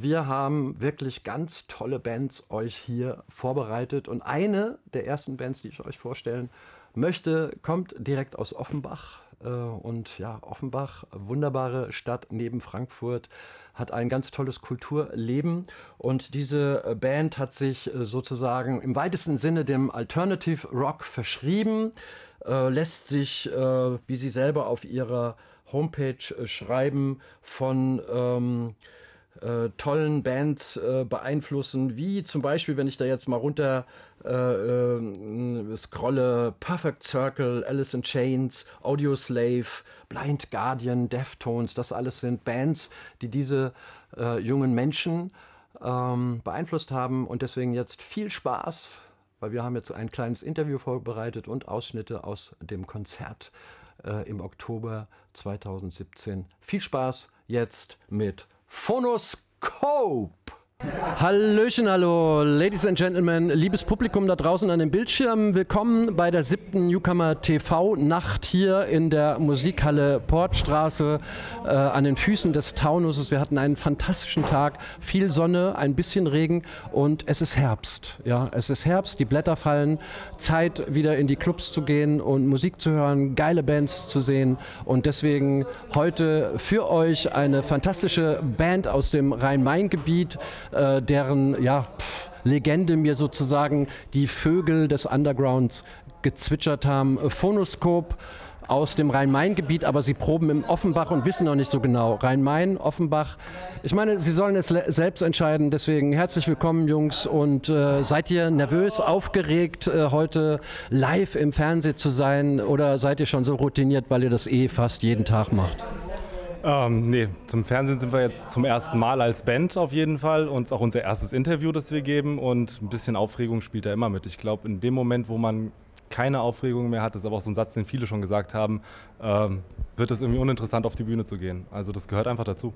wir haben wirklich ganz tolle Bands euch hier vorbereitet. Und eine der ersten Bands, die ich euch vorstellen möchte, kommt direkt aus Offenbach. Und ja, Offenbach, wunderbare Stadt neben Frankfurt, hat ein ganz tolles Kulturleben. Und diese Band hat sich sozusagen im weitesten Sinne dem Alternative Rock verschrieben, lässt sich, wie sie selber auf ihrer Homepage schreiben, von tollen Bands beeinflussen, wie zum Beispiel, wenn ich da jetzt mal runter scrolle, Perfect Circle, Alice in Chains, Audioslave, Blind Guardian, Deftones, das alles sind Bands, die diese jungen Menschen beeinflusst haben, und deswegen jetzt viel Spaß, weil wir haben jetzt ein kleines Interview vorbereitet und Ausschnitte aus dem Konzert im Oktober 2017. Viel Spaß jetzt mit Phonoscope. Hallöchen, hallo, Ladies and Gentlemen, liebes Publikum da draußen an den Bildschirmen. Willkommen bei der 7. Newcomer TV-Nacht hier in der Musikhalle Portstraße an den Füßen des Taunuses. Wir hatten einen fantastischen Tag, viel Sonne, ein bisschen Regen und es ist Herbst. Ja, es ist Herbst, die Blätter fallen, Zeit wieder in die Clubs zu gehen und Musik zu hören, geile Bands zu sehen, und deswegen heute für euch eine fantastische Band aus dem Rhein-Main-Gebiet, deren Legende mir sozusagen die Vögel des Undergrounds gezwitschert haben. Phonoscope aus dem Rhein-Main-Gebiet, aber sie proben im Offenbach und wissen noch nicht so genau. Rhein-Main, Offenbach. Ich meine, sie sollen es selbst entscheiden. Deswegen herzlich willkommen, Jungs. Und seid ihr nervös, aufgeregt, heute live im Fernsehen zu sein? Oder seid ihr schon so routiniert, weil ihr das fast jeden Tag macht? Nee, zum Fernsehen sind wir jetzt zum ersten Mal als Band auf jeden Fall, und auch unser erstes Interview, das wir geben, und ein bisschen Aufregung spielt da immer mit. Ich glaube, in dem Moment, wo man keine Aufregung mehr hat, das ist aber auch so ein Satz, den viele schon gesagt haben, wird es irgendwie uninteressant, auf die Bühne zu gehen. Also das gehört einfach dazu.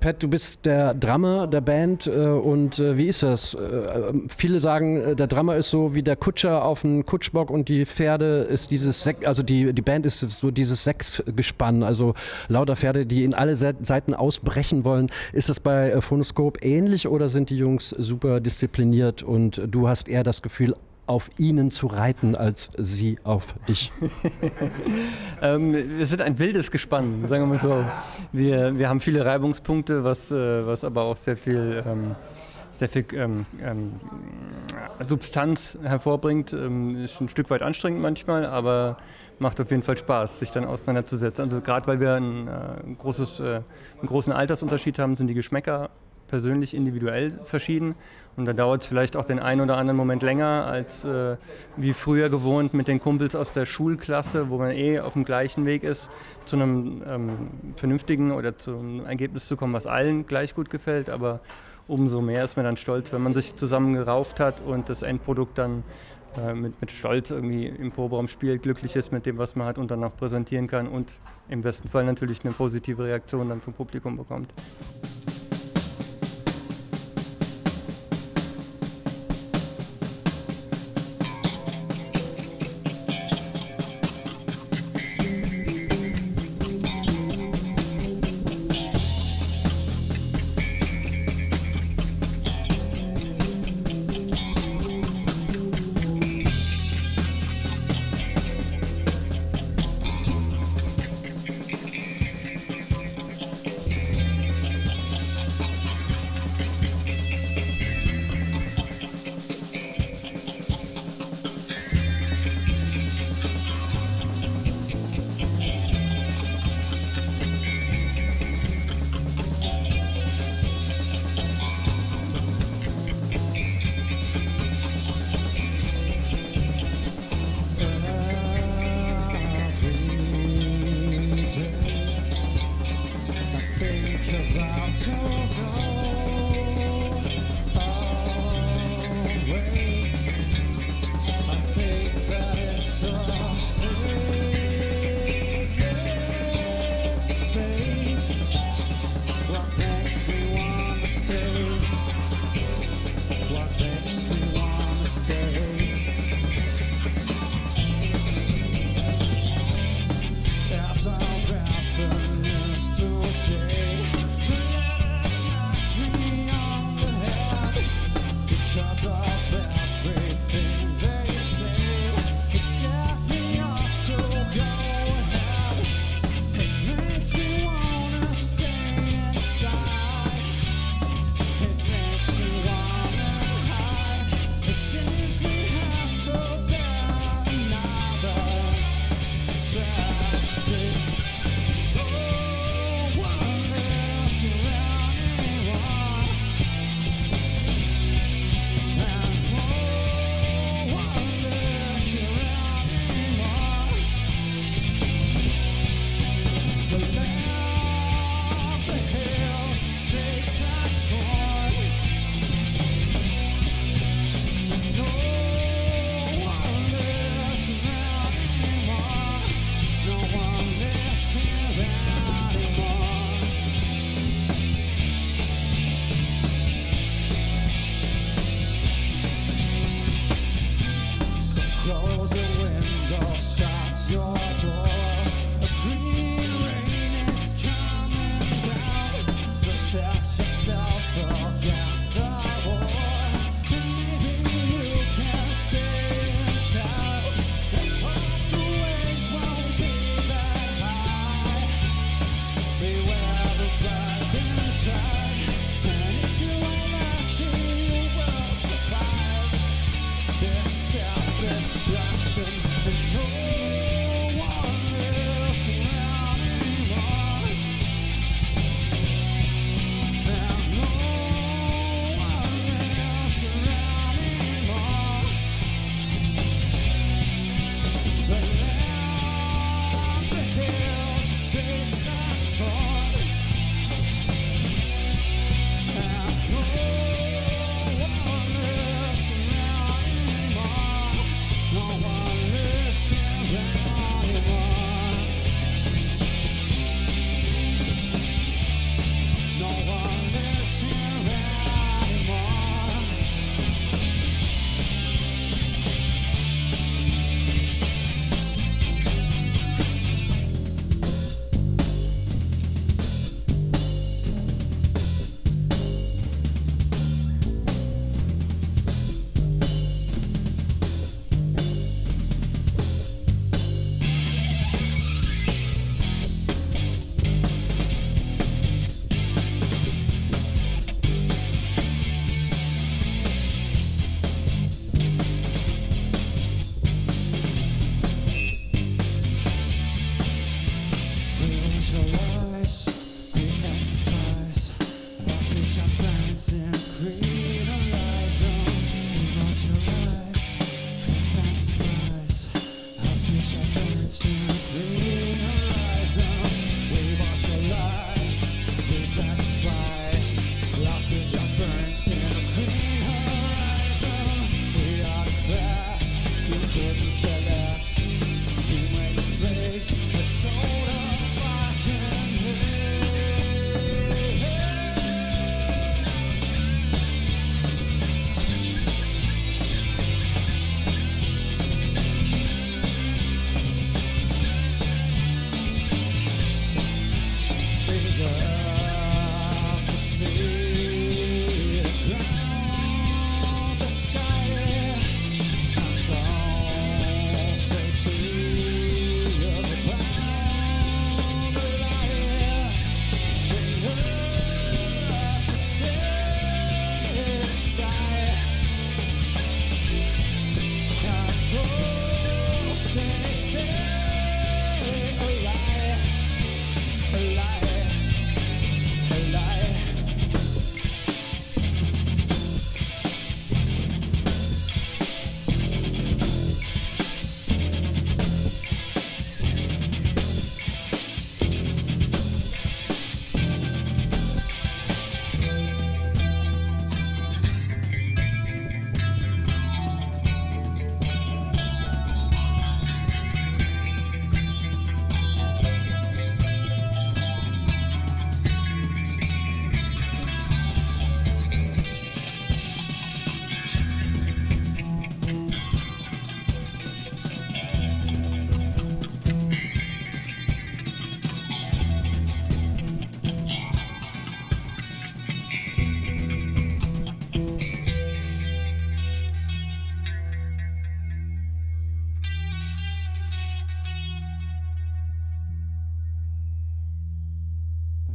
Pat, du bist der Drummer der Band und wie ist das? Viele sagen, der Drummer ist so wie der Kutscher auf dem Kutschbock und die Pferde ist die Band ist so dieses Sechsgespann, also lauter Pferde, die in alle Seiten ausbrechen wollen. Ist das bei Phonoskop ähnlich oder sind die Jungs super diszipliniert und du hast eher das Gefühl, auf ihnen zu reiten, als sie auf dich? Wir sind ein wildes Gespann, sagen wir mal so. Wir haben viele Reibungspunkte, was aber auch sehr viel Substanz hervorbringt. Ist ein Stück weit anstrengend manchmal, aber macht auf jeden Fall Spaß, sich dann auseinanderzusetzen. Also gerade weil wir einen großen Altersunterschied haben, sind die Geschmäcker persönlich individuell verschieden und da dauert es vielleicht auch den einen oder anderen Moment länger als wie früher gewohnt mit den Kumpels aus der Schulklasse, wo man auf dem gleichen Weg ist, zu einem vernünftigen oder zu einem Ergebnis zu kommen, was allen gleich gut gefällt, aber umso mehr ist man dann stolz, wenn man sich zusammen gerauft hat und das Endprodukt dann mit Stolz irgendwie im Proberaum spielt, glücklich ist mit dem, was man hat und dann auch präsentieren kann und im besten Fall natürlich eine positive Reaktion dann vom Publikum bekommt.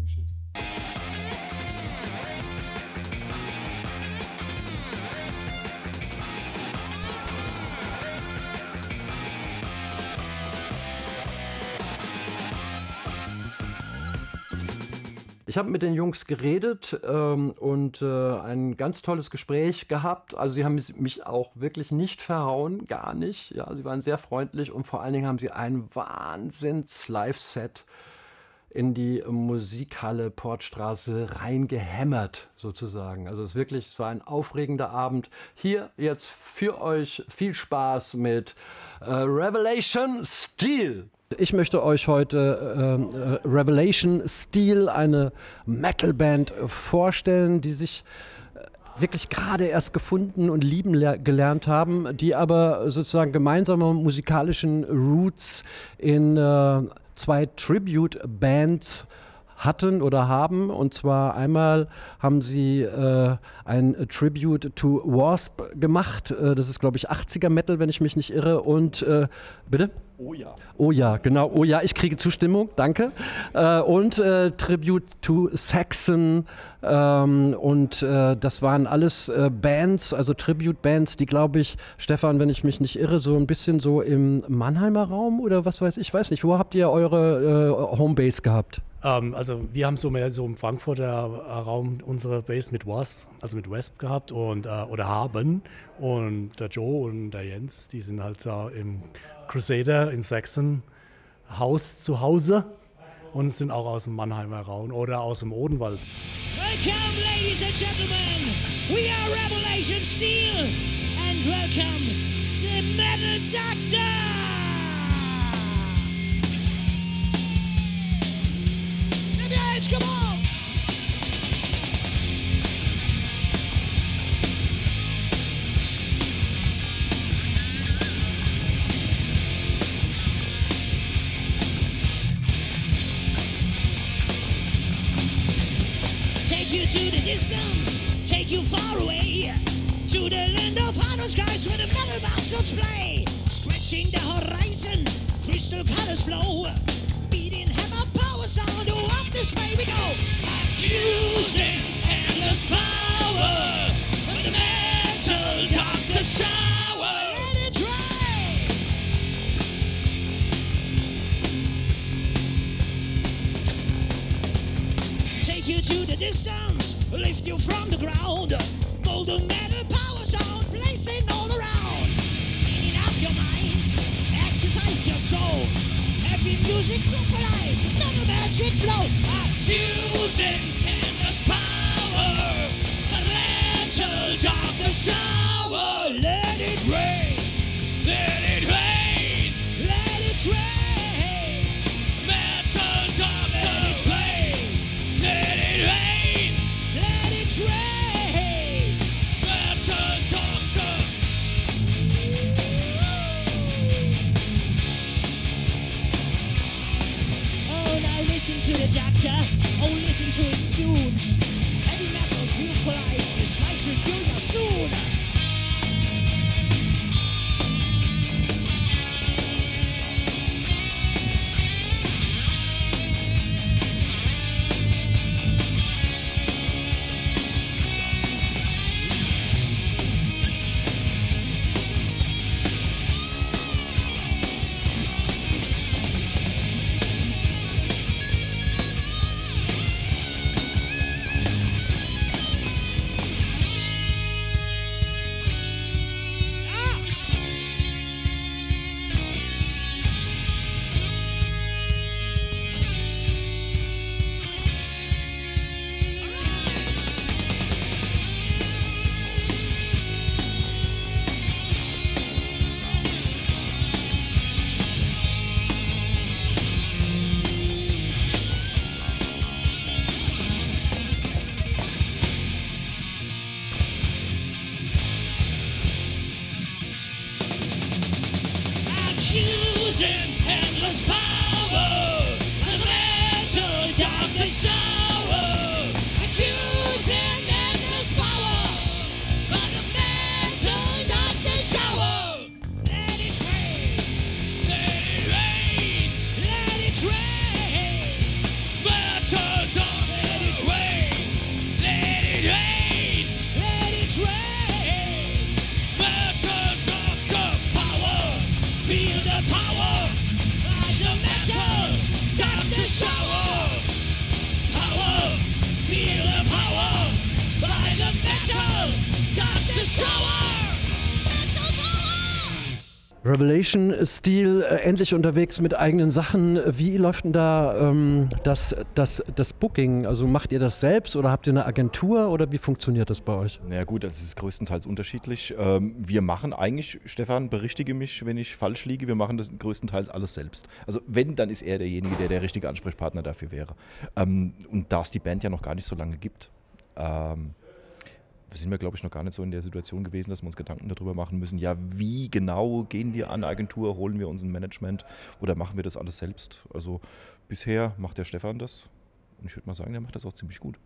Dankeschön. Ich habe mit den Jungs geredet und ein ganz tolles Gespräch gehabt. Also sie haben mich auch wirklich nicht verhauen, gar nicht. Ja, sie waren sehr freundlich und vor allen Dingen haben sie ein Wahnsinns-Live-Set in die Musikhalle Portstraße reingehämmert, sozusagen. Also es war ein aufregender Abend. Hier jetzt für euch viel Spaß mit Revelation Steel. Ich möchte euch heute Revelation Steel, eine Metalband, vorstellen, die sich wirklich gerade erst gefunden und lieben gelernt haben, die aber sozusagen gemeinsame musikalischen Roots in 2 Tribute-Bands hatten oder haben. Und zwar einmal haben sie ein Tribute to Wasp gemacht. Das ist, glaube ich, 80er Metal, wenn ich mich nicht irre. Und bitte? Oh ja. Oh ja, genau. Oh ja, ich kriege Zustimmung. Danke. Und Tribute to Saxon. Und das waren alles Bands, also Tribute-Bands, die, glaube ich, Stefan, wenn ich mich nicht irre, so ein bisschen so im Mannheimer Raum oder was weiß ich, weiß nicht. Wo habt ihr eure Homebase gehabt? Also wir haben so mehr so im Frankfurter Raum unsere Base mit Wasp, also mit Wasp gehabt und oder haben. Und der Joe und der Jens, die sind halt da im Crusader, im Saxon Haus zu Hause und sind auch aus dem Mannheimer Raum oder aus dem Odenwald. Welcome, ladies and gentlemen. We are Revelation Steel and welcome to Metal Doctor. Come on! Take you to the distance, take you far away, to the land of hard skies where the metal bastards play. Scratching the horizon, crystal colors flow, beating hammer power sound, oh up this way we go. Accusing endless power, when the metal doctor shower, let it rain. Take you to the distance, lift you from the ground, golden metal power sound, blazing all around. Cleaning up your mind, exercise your soul. Heavy music flow for life, metal magic flows. Accusing endless power, the metal doctor shower. Let it rain, let it rain, let it rain. Metal doctor, let it rain, let it rain, let it rain. Metal doctor. Oh, now listen to the doctor. Oh, listen to his tunes. Heavy metal, fuel for life. This fight will kill you soon. Accusing endless power, the metal darkness shower. Accusing endless power, the metal darkness shower. Let it rain, let it rain, let it rain. Metal darkness. Revelation Steel endlich unterwegs mit eigenen Sachen. Wie läuft denn da das Booking? Also macht ihr das selbst oder habt ihr eine Agentur oder wie funktioniert das bei euch? Na gut, das ist größtenteils unterschiedlich. Wir machen eigentlich, Stefan, berichtige mich, wenn ich falsch liege, wir machen das größtenteils alles selbst. Also wenn, dann ist er derjenige, der richtige Ansprechpartner dafür wäre. Und da es die Band ja noch gar nicht so lange gibt, sind wir, glaube ich, noch gar nicht so in der Situation gewesen, dass wir uns Gedanken darüber machen müssen, ja, wie genau gehen wir an eine Agentur, holen wir uns ein Management oder machen wir das alles selbst? Also bisher macht der Stefan das und ich würde mal sagen, der macht das auch ziemlich gut.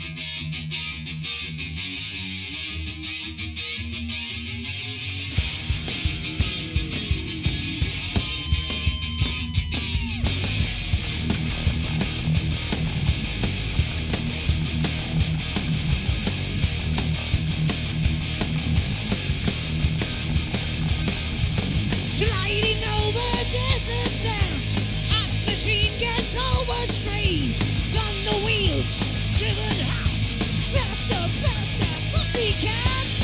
Driven hot, faster, faster, pussycat.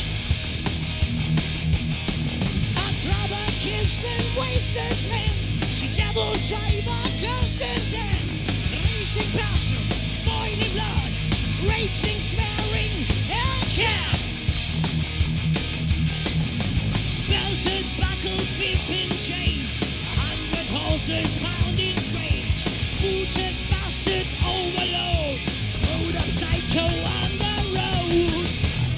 A rubber kiss and wasted land. She devil driver, cursed and damn. Racing passion, boiling blood, raging, swearing, Hellcat. Belted, buckled, whipping chains. 100 horses pounding straight. Booted, bastard, overload. Psycho on the road.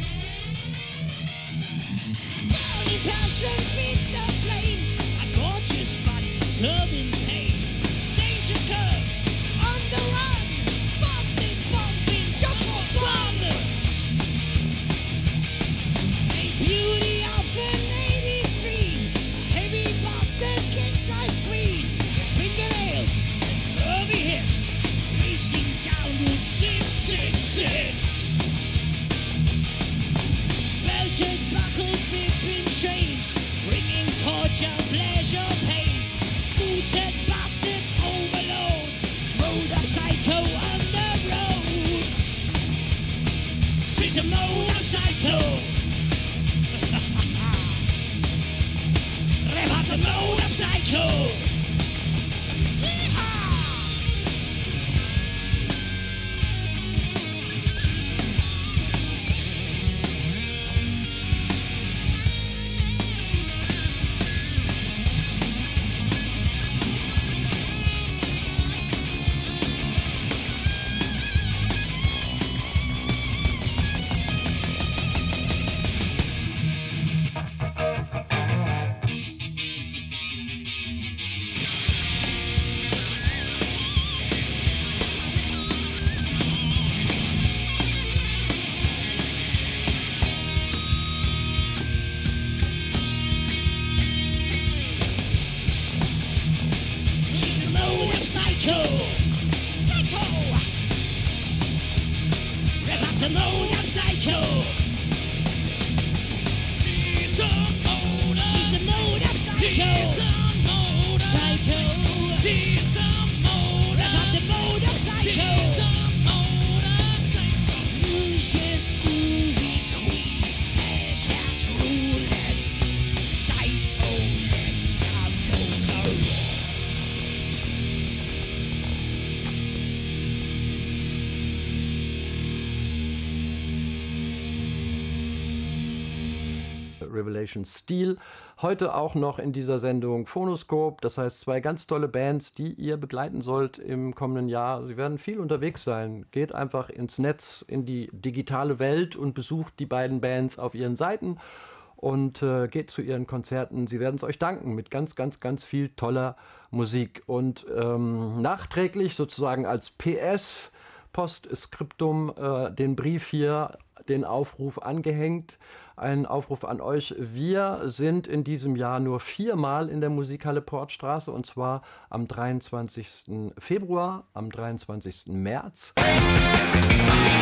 Burning passion feeds the flame. A gorgeous body serving pain. Dangerous curves on the run. Busting, bumping just for fun. A beauty of an 80s dream. A heavy busted king size screen. With fingernails and curvy hips. Racing downward 666. Belted, buckled, whipping chains. Bringing torture, pleasure, pain. Booted, bastard, overload. Mode of psycho on the road. She's a mode of psycho. Rev up the mode of psycho. Psycho, psycho. Rev up the mode of psycho. She's a mode of psycho. Psycho. Rev up the mode of psycho. Lucius, movie queen, Hellcat rulers. Psycho, let's have motor. Revelation Steel. Heute auch noch in dieser Sendung Phonoscope, das heißt 2 ganz tolle Bands, die ihr begleiten sollt im kommenden Jahr. Sie werden viel unterwegs sein. Geht einfach ins Netz, in die digitale Welt und besucht die beiden Bands auf ihren Seiten und geht zu ihren Konzerten. Sie werden es euch danken mit ganz, ganz, ganz viel toller Musik. Und nachträglich sozusagen als PS, Postskriptum, den Brief hier, den Aufruf angehängt. Ein Aufruf an euch. Wir sind in diesem Jahr nur 4-mal in der Musikhalle Portstraße und zwar am 23. Februar, am 23. März.